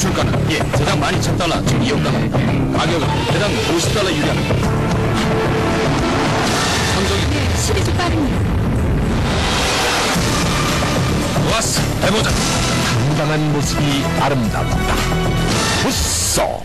수출가는 대당 12,000달러, 즉 2억 달러입니다. 가격은 대당 50달러 유리합니다. 성적이 시리즈 빠릅니다. 좋았어, 해보자. 당당한 모습이 아름답다. 부쏘.